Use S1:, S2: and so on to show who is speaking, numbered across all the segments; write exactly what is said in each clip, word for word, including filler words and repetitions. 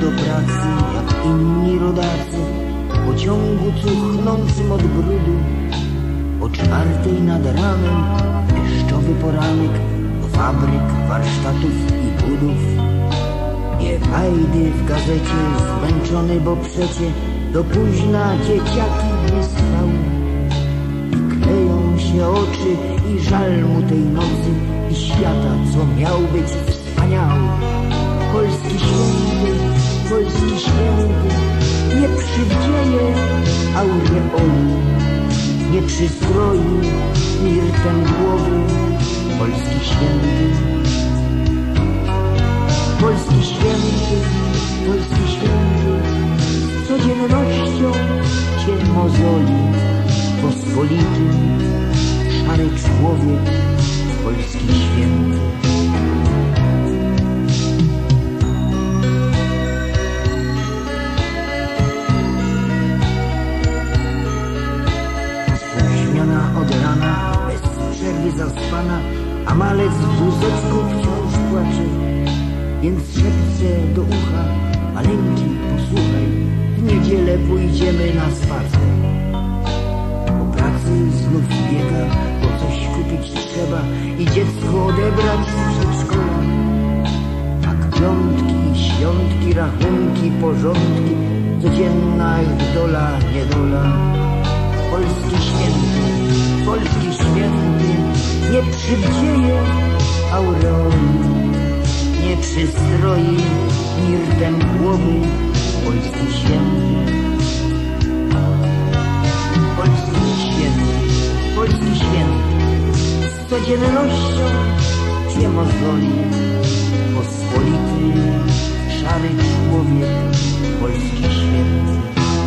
S1: do pracy jak inni rodacy, w pociągu cuchnącym od brudu. O czwartej nad ranem, deszczowy poranek, do fabryk, warsztatów i budów. Nie wajdy w gazecie, zmęczony, bo przecie do późna dzieciaki nie spały. I kleją się oczy i żal mu tej nocy i świata, co miał być wspaniały. Polski święty, polski święty, nie przywdzieje aureoli, nie przystroi mirtem głowy. Polski święty, polski święty, polski święty, z codziennością cię mozoli. Pospolity, szary człowiek, polski święty. Spóźniona od rana, bez przerwy zaspana, a malec w wózeczku wciąż płacze. Więc szepce do ucha, maleńki, posłuchaj, w niedzielę pójdziemy na spacer. Po pracy znów biega, bo coś kupić trzeba i dziecko odebrać z przedszkola. Tak piątki, świątki, rachunki, porządki, codzienna jak dola, niedola. Polski święty, polski święty, nie przywdzieje aureoli, nie przystroi mirtem głowy. Polski święty, polski święty, polski święty, z codziennością cię mozoli. Pospolity, szary człowiek, polski święty.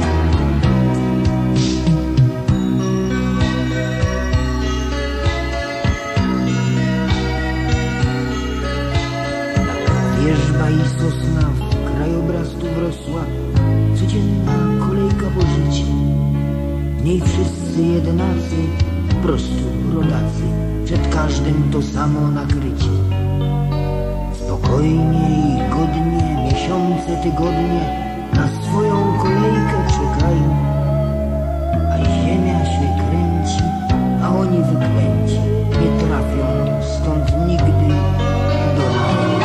S1: Wierzba i sosna w krajobraz tu wrosła, codzienna kolejka po życie. W niej wszyscy jednacy, po prostu rodacy, przed każdym to samo nakrycie. Spokojnie i godnie, miesiące, tygodnie na swoją kolejkę czekają, a ziemia się kręci, a oni wyklęci nie trafią stąd nigdy do raju.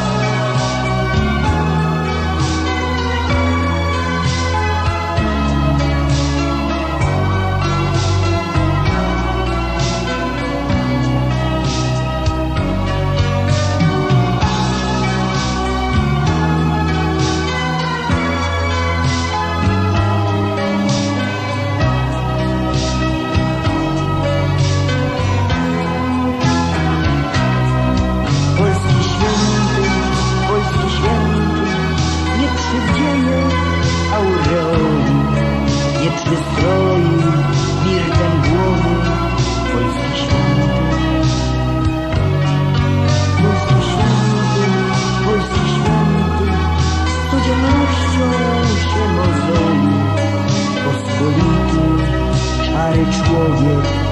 S1: Nie przystroi mirtem głowy. Polski święty, polski święty, polski święty, z codziennością się mozoli. Pospolity, szary człowiek,